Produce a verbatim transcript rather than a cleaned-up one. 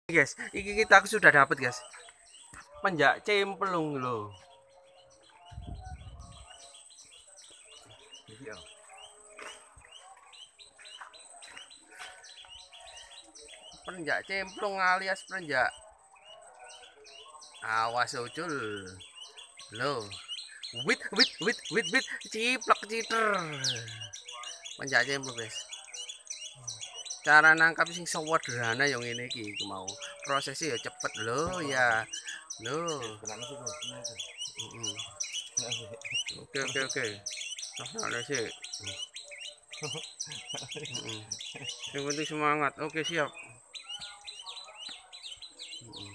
Guys, iki kita sudah dapat guys. Penjak cemplung loh. Penjak cemplung alias penjak. Awas ucul. Loh. Wit wit wit wit wit ciplak citer. Penjak cemplung guys. Cara nangkap sing sederhana yang ini iki mau. Prosesnya ya cepet loh ya. Loh. Mm-mm. Oke oke oke. Nah, sih. Mm-mm. Yang penting semangat. Oke siap. Mm-mm.